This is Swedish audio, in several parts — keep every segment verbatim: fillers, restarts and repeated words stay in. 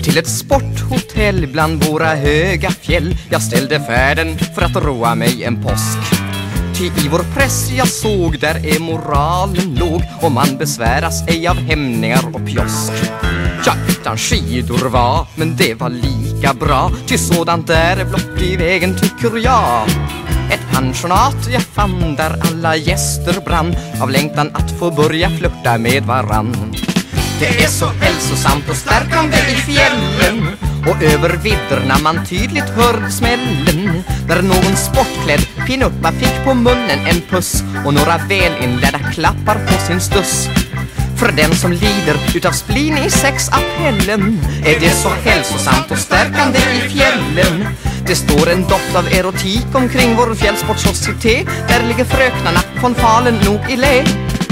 Upp till ett sporthotell bland våra höga fjäll. Jag ställde färden för att roa mig en påsk. Ty i vår press jag såg, där är moralen låg, och man besväras ej av hämningar och pjosk. Ja, utan skidor var, men det var lika bra, ty sådant är blott i vägen tycker jag. Ett pensionat jag fann där alla gäster brann av längtan att få börja flirta med varann. Det är så hälsosamt och stärkande i fjällen, och över vidderna man tydligt hörde smällen, när någon sportklädd pinuppa fick på munnen en puss och några välinlärda klappar på sin stuss. För den som lider utav splin i sexappellen är det så hälsosamt och stärkande i fjällen. Det står en doft av erotik omkring vår fjällsportsociety. Där ligger fröknarna från Falen nog i lä.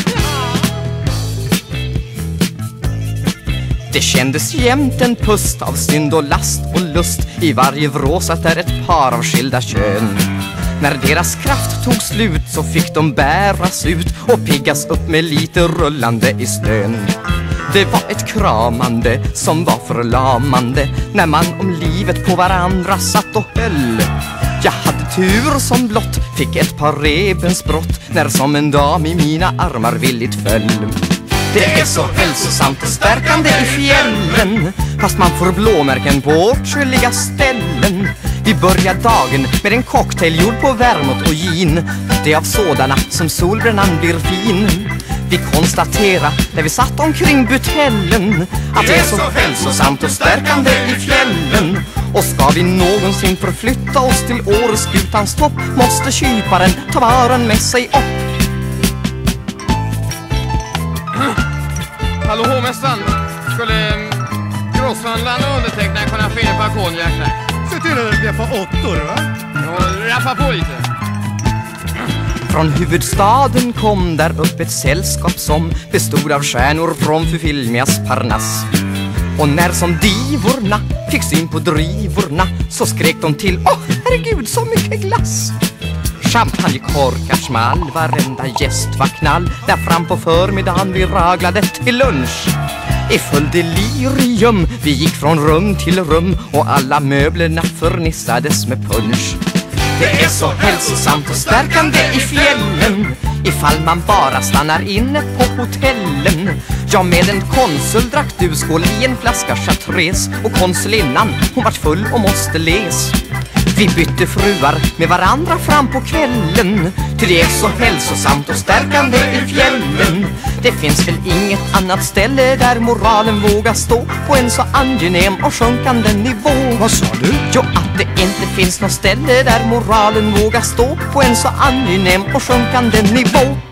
Det kändes jämt en pust av synd och last och lust i varje vrås att är ett par av skilda kön. När deras kraft tog slut så fick de bäras ut och piggas upp med lite rullande i snön. Det var ett kramande som var förlamande när man om livet på varandra satt och höll. Jag hade tur som blott fick ett par rebensbrott när som en dam i mina armar villigt föll. Det är så hälsosamt och stärkande i fjällen, fast man får blåmärken på åtskilliga ställen. Vi börjar dagen med en cocktail gjord på vermouth och gin. Det är av sådana som solbrännan blir fin. Vi konstaterar när vi satt omkring butellen att det är så hälsosamt och stärkande i fjällen. Och ska vi någonsin förflytta oss till Åreskutans topp måste kyparen ta varan med sig upp. Hallå hovmästaren, skulle grosshandlaren underteckna kunna få in ett par konjak där? Se till att det får åttor, va? Och rappa på lite. Från huvudstaden kom där upp ett sällskap som bestod av stjärnor från Fufilmias Parnass. Och när som divorna fick syn på drivorna så skrek de till: åh, herregud, så mycket glass! Champagnekorkar small, varenda gäst var knall. Där fram på förmiddagen vi raglade till lunch i full delirium. Vi gick från rum till rum och alla möblerna förnissades med punch. Det är så hälsosamt och stärkande i fjällen ifall man bara stannar inne på hotellen. Ja, med en konsul drack du skål i en flaska chartreuse, och konsulinnan hon vart full och måste les. Vi bytte fruar med varandra fram på kvällen, till det är så hälsosamt och stärkande i fjällen. Det finns väl inget annat ställe där moralen vågar stå på en så angenäm och sjunkande nivå. Vad sa du? Jo, att det inte finns något ställe där moralen vågar stå på en så angenäm och sjunkande nivå.